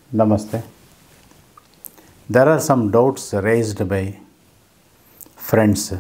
Namaste. There are some doubts raised by friends.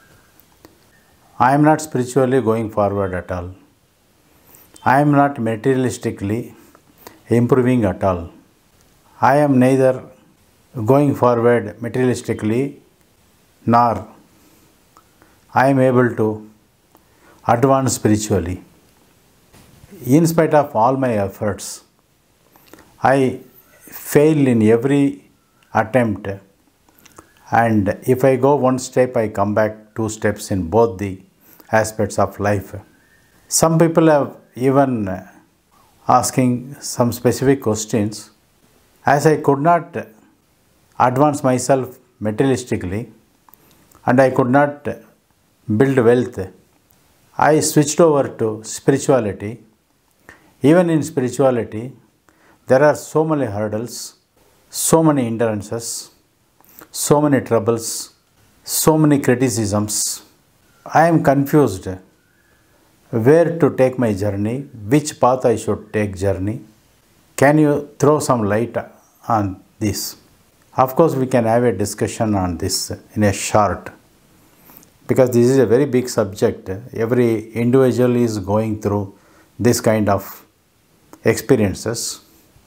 I am not spiritually going forward at all. I am not materialistically improving at all. I am neither going forward materialistically nor I am able to advance spiritually. In spite of all my efforts, I fail in every attempt, and if I go one step, I come back two steps in both the aspects of life. Some people have even asking some specific questions. As I could not advance myself materialistically and I could not build wealth, I switched over to spirituality. Even in spirituality, there are so many hurdles, so many hindrances, so many troubles, so many criticisms. I am confused where to take my journey, which path I should take journey. Can you throw some light on this? Of course, we can have a discussion on this in a short, because this is a very big subject. Every individual is going through this kind of experiences.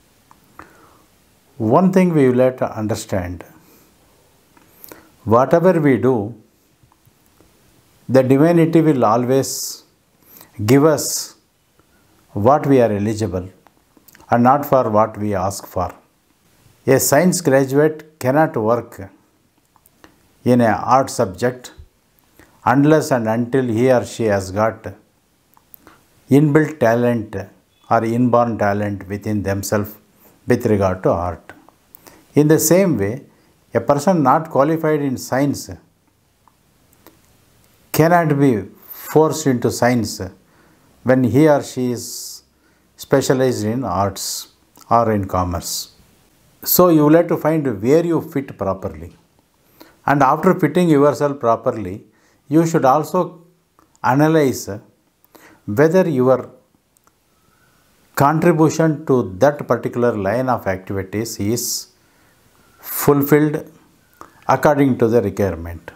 One thing we will have to understand: whatever we do, the divinity will always give us what we are eligible and not for what we ask for. A science graduate cannot work in an art subject unless and until he or she has got inbuilt talent or inborn talent within themselves with regard to art. In the same way, a person not qualified in science cannot be forced into science when he or she is specialized in arts or in commerce. So you will have to find where you fit properly. And after fitting yourself properly, you should also analyze whether your contribution to that particular line of activities is fulfilled according to the requirement.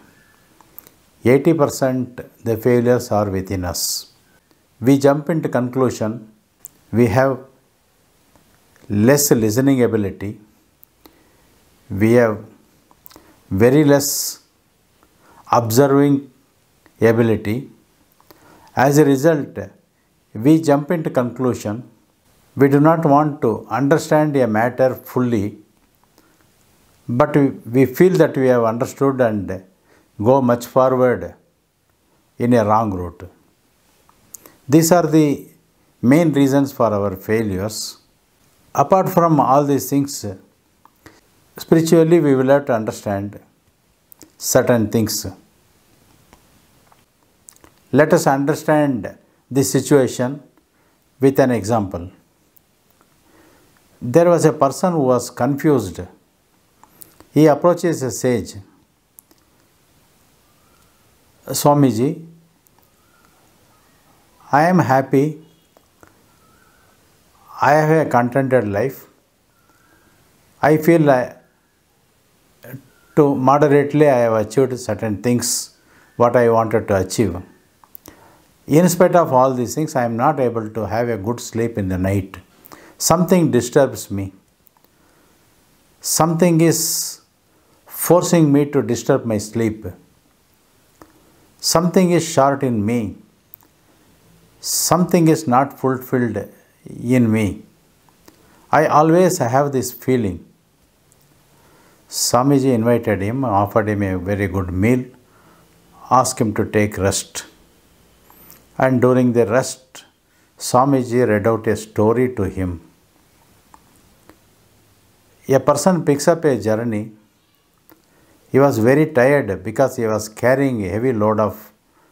80% the failures are within us. We jump into conclusion, we have less listening ability, we have very less observing ability. As a result, we jump into conclusion. We do not want to understand a matter fully, but we feel that we have understood and go much forward in a wrong route. These are the main reasons for our failures. Apart from all these things, spiritually we will have to understand certain things. Let us understand this situation with an example. There was a person who was confused. He approaches a sage. Swamiji, I am happy. I have a contented life. I feel to moderately I have achieved certain things what I wanted to achieve. In spite of all these things, I am not able to have a good sleep in the night. Something disturbs me. Something is forcing me to disturb my sleep. Something is short in me. Something is not fulfilled in me. I always have this feeling. Swamiji invited him, offered him a very good meal, asked him to take rest. And during the rest, Swamiji read out a story to him. A person picks up a journey. He was very tired because he was carrying a heavy load of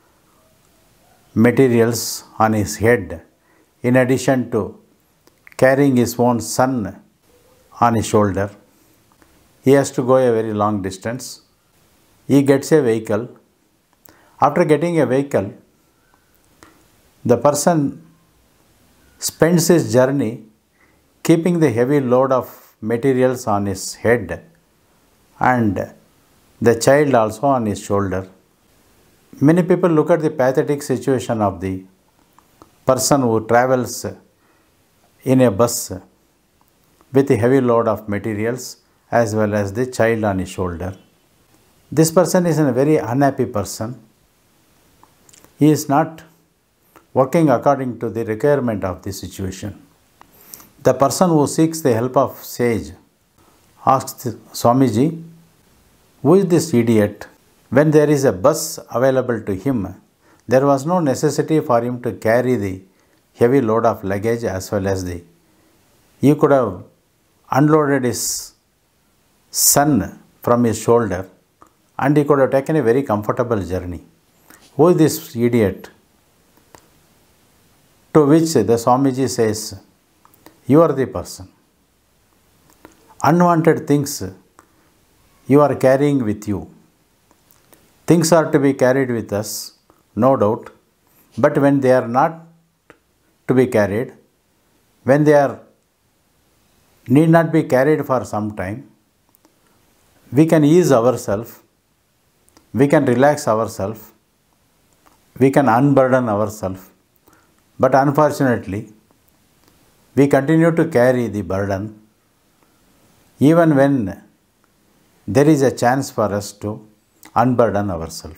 materials on his head, in addition to carrying his own son on his shoulder. He has to go a very long distance. He gets a vehicle. After getting a vehicle, the person spends his journey keeping the heavy load of materials on his head and the child also on his shoulder. Many people look at the pathetic situation of the person who travels in a bus with a heavy load of materials as well as the child on his shoulder. This person is a very unhappy person. He is not working according to the requirement of the situation. The person who seeks the help of sage asks Swamiji, who is this idiot? When there is a bus available to him, there was no necessity for him to carry the heavy load of luggage as well as he could have unloaded his son from his shoulder and he could have taken a very comfortable journey. Who is this idiot? To which the Swamiji says, you are the person. Unwanted things you are carrying with you. Things are to be carried with us, no doubt, but when they are not to be carried, when they are need not be carried for some time, we can ease ourselves, we can relax ourselves, we can unburden ourselves, but unfortunately, we continue to carry the burden even when there is a chance for us to unburden ourselves.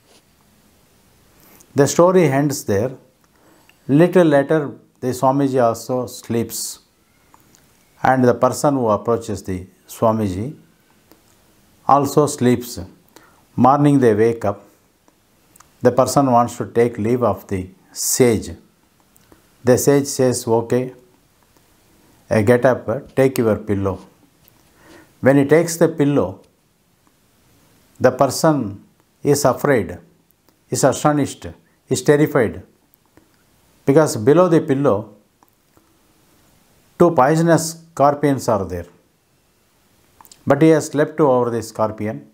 The story ends there. Little later, the Swamiji also sleeps, and the person who approaches the Swamiji also sleeps. Morning they wake up. The person wants to take leave of the sage. The sage says, okay, get up, take your pillow. When he takes the pillow, the person is afraid, is astonished, is terrified, because below the pillow, two poisonous scorpions are there. But he has slept over the scorpion,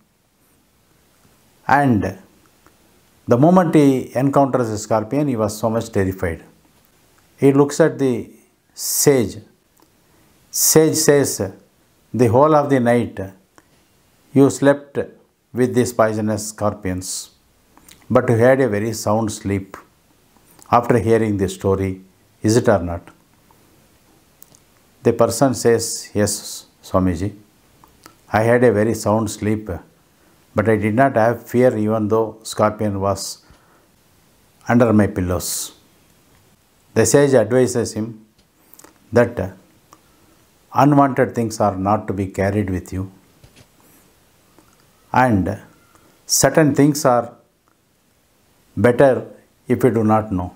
and the moment he encounters the scorpion, he was so much terrified. He looks at the sage. Sage says, the whole of the night you slept with these poisonous scorpions, but you had a very sound sleep after hearing the story, is it or not? The person says, yes, Swamiji, I had a very sound sleep, but I did not have fear even though scorpion was under my pillows. The sage advises him that unwanted things are not to be carried with you, and certain things are better if you do not know.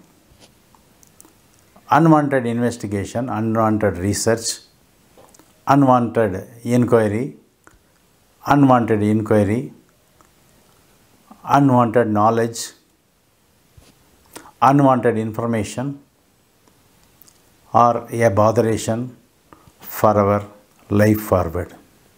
Unwanted investigation, unwanted research, unwanted inquiry, unwanted knowledge, unwanted information are a botheration for our life forward.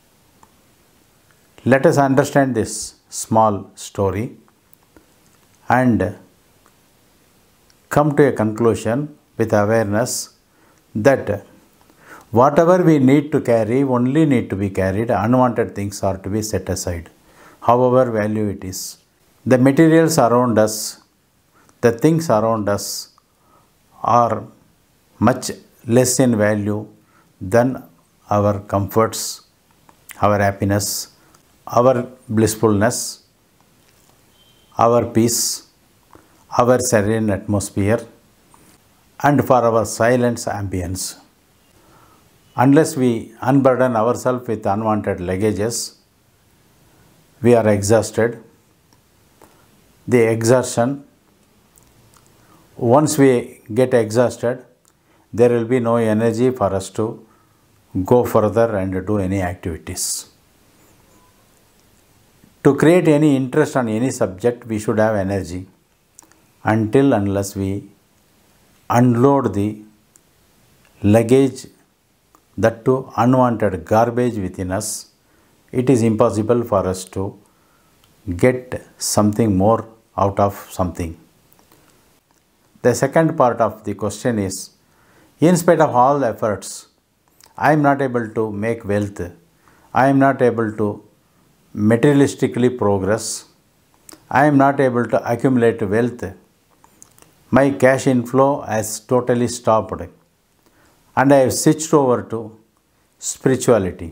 Let us understand this small story and come to a conclusion with awareness that whatever we need to carry only need to be carried, unwanted things are to be set aside, however value it is. The materials around us, the things around us are much less in value than our comforts, our happiness, our blissfulness, our peace, our serene atmosphere, and for our silence ambience. Unless we unburden ourselves with unwanted luggages, we are exhausted. The exhaustion, once we get exhausted, there will be no energy for us to go further and do any activities. To create any interest on any subject, we should have energy. Unless we unload the luggage, that too unwanted garbage within us, it is impossible for us to get something more out of something. The second part of the question is, in spite of all efforts, I am not able to make wealth, I am not able to materialistically progress, I am not able to accumulate wealth, my cash inflow has totally stopped, and I have switched over to spirituality.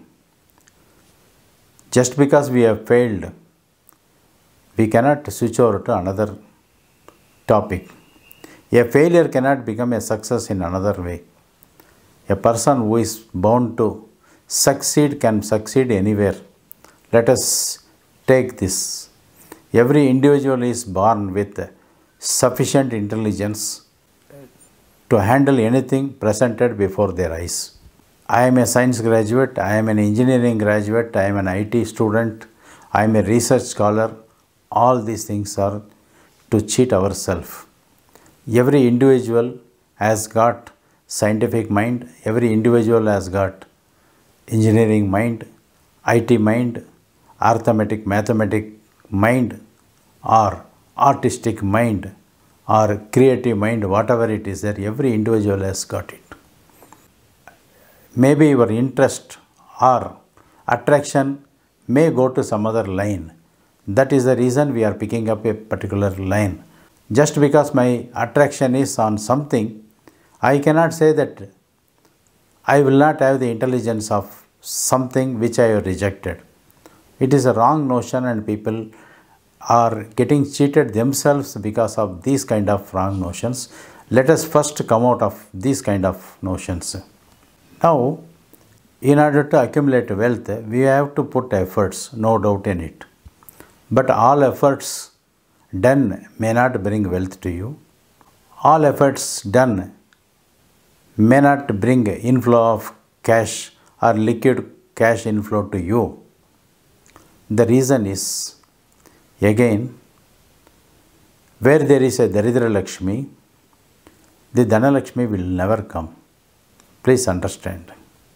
Just because we have failed, we cannot switch over to another topic. A failure cannot become a success in another way. A person who is bound to succeed can succeed anywhere. Let us take this. Every individual is born with sufficient intelligence to handle anything presented before their eyes. I am a science graduate, I am an engineering graduate, I am an IT student, I am a research scholar. All these things are to cheat ourselves. Every individual has got scientific mind, every individual has got engineering mind, IT mind, arithmetic, mathematic mind, or artistic mind, or creative mind, whatever it is there, every individual has got it. Maybe your interest or attraction may go to some other line. That is the reason we are picking up a particular line. Just because my attraction is on something, I cannot say that I will not have the intelligence of something which I have rejected. It is a wrong notion, and people are getting cheated themselves because of these kind of wrong notions. Let us first come out of these kind of notions. Now, in order to accumulate wealth, we have to put efforts, no doubt in it. But all efforts done may not bring wealth to you. All efforts done may not bring inflow of cash or liquid cash inflow to you. The reason is, again, where there is a Daridra Lakshmi, the Dhana Lakshmi will never come. Please understand.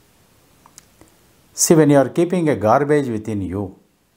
See, when you are keeping a garbage within you,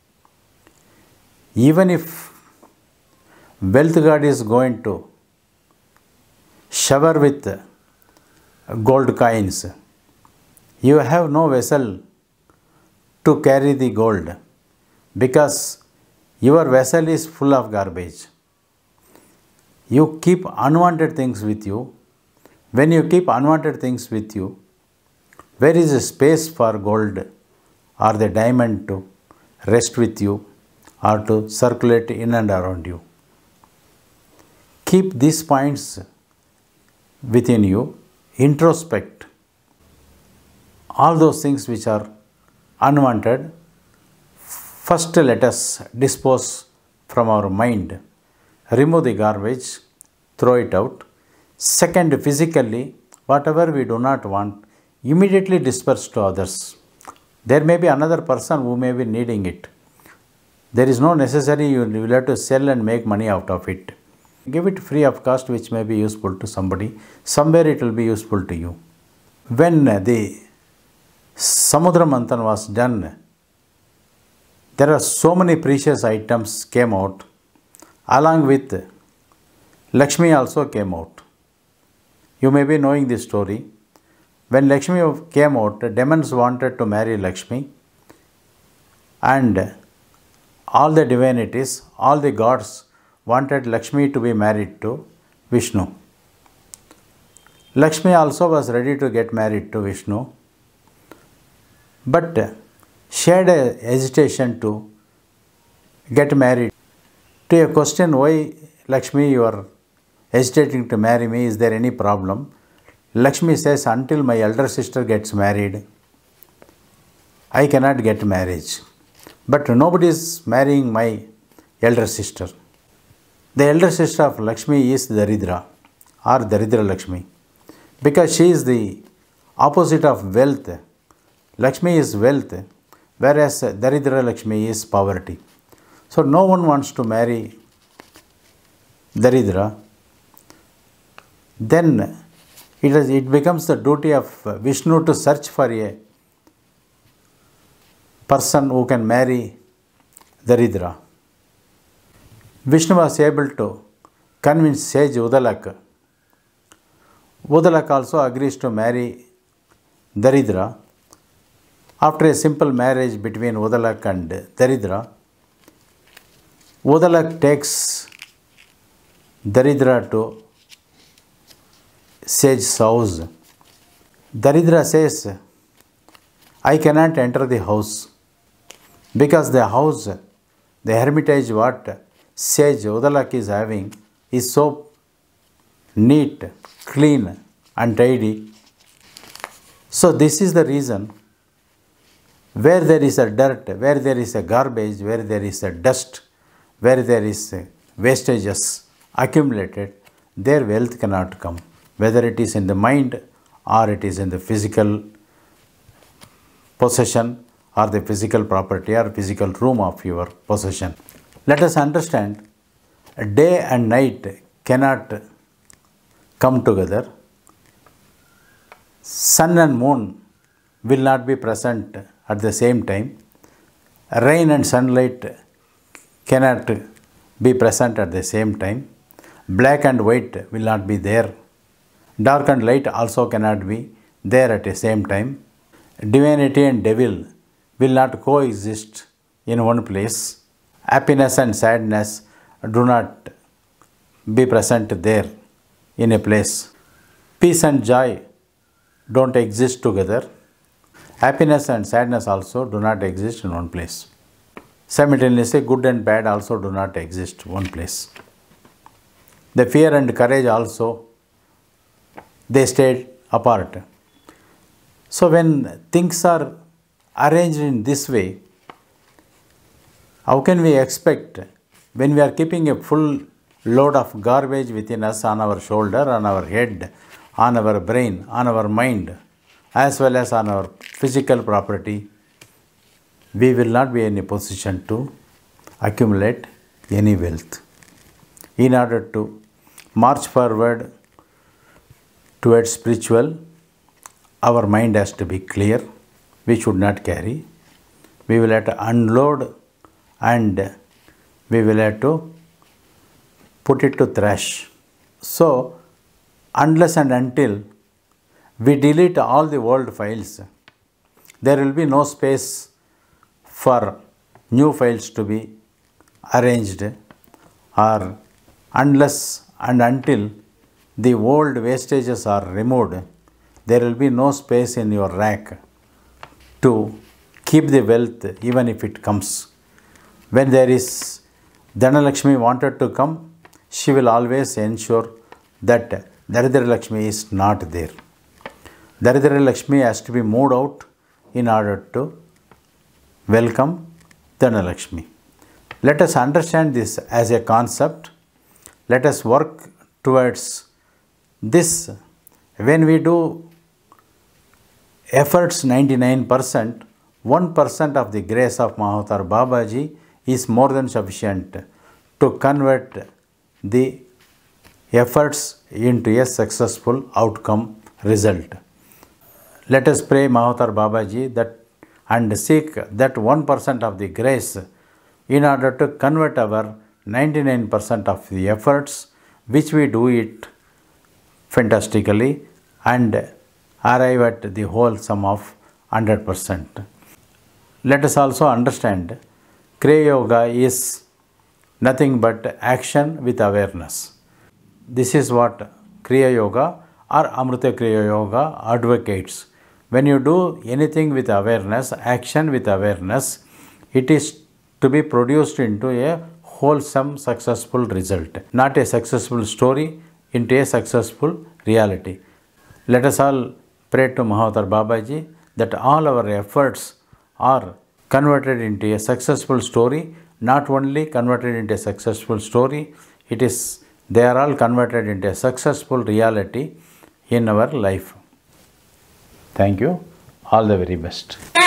even if wealth God is going to shower with gold coins, you have no vessel to carry the gold because your vessel is full of garbage. You keep unwanted things with you. When you keep unwanted things with you, where is a space for gold or the diamond to rest with you or to circulate in and around you? Keep these points within you, introspect all those things which are unwanted. First, let us dispose from our mind, remove the garbage, throw it out. Second, physically, whatever we do not want, immediately disperse to others. There may be another person who may be needing it. There is no necessary you will have to sell and make money out of it. Give it free of cost, which may be useful to somebody. Somewhere it will be useful to you. When the Samudra Manthan was done, there are so many precious items came out. Along with Lakshmi also came out. You may be knowing this story. When Lakshmi came out, demons wanted to marry Lakshmi, and all the divinities, all the gods wanted Lakshmi to be married to Vishnu. Lakshmi also was ready to get married to Vishnu, but she had a hesitation to get married. To a question, why Lakshmi you are hesitating to marry me, is there any problem? Lakshmi says, until my elder sister gets married, I cannot get marriage. But nobody is marrying my elder sister. The elder sister of Lakshmi is Daridra or Daridra Lakshmi, because she is the opposite of wealth. Lakshmi is wealth, whereas Daridra Lakshmi is poverty. So no one wants to marry Daridra. Then it becomes the duty of Vishnu to search for a person who can marry Daridra. Vishnu was able to convince sage Udalak. Udalak also agrees to marry Daridra. After a simple marriage between Udalak and Daridra, Udalak takes Daridra to sage's house. Daridra says, I cannot enter the house because the house, the hermitage what sage Udalak is having is so neat, clean and tidy. So this is the reason where there is a dirt, where there is a garbage, where there is a dust, where there is wastages accumulated, their wealth cannot come. Whether it is in the mind or it is in the physical possession or the physical property or physical room of your possession. Let us understand, day and night cannot come together. Sun and moon will not be present at the same time. Rain and sunlight cannot be present at the same time. Black and white will not be there. Dark and light also cannot be there at the same time. Divinity and devil will not coexist in one place. Happiness and sadness do not be present there in a place. Peace and joy don't exist together. Happiness and sadness also do not exist in one place. Simultaneously, good and bad also do not exist in one place. The fear and courage also, they stayed apart. So when things are arranged in this way, how can we expect, when we are keeping a full load of garbage within us, on our shoulder, on our head, on our brain, on our mind, as well as on our physical property, we will not be in a position to accumulate any wealth. In order to march forward towards spiritual, our mind has to be clear. We should not carry. We will have to unload and we will have to put it to trash. So, unless and until we delete all the old files, there will be no space for new files to be arranged, or unless and until the old wastages are removed, there will be no space in your rack to keep the wealth even if it comes. When there is Dhanalakshmi wanted to come, she will always ensure that Daridra Lakshmi is not there. Daridra Lakshmi has to be moved out in order to welcome Dhanalakshmi. Let us understand this as a concept. Let us work towards this. When we do efforts 99%, 1% of the grace of Mahavatar Babaji is more than sufficient to convert the efforts into a successful outcome result. Let us pray Mahavatar Babaji that and seek that 1% of the grace in order to convert our 99% of the efforts, which we do it fantastically, and arrive at the whole sum of 100%. Let us also understand, Kriya Yoga is nothing but action with awareness. This is what Kriya Yoga or Amrita Kriya Yoga advocates. When you do anything with awareness, action with awareness, it is to be produced into a wholesome, successful result, not a successful story into a successful reality. Let us all pray to Mahavatar Babaji that all our efforts are converted into a successful story, not only converted into a successful story, they are all converted into a successful reality in our life. Thank you. All the very best.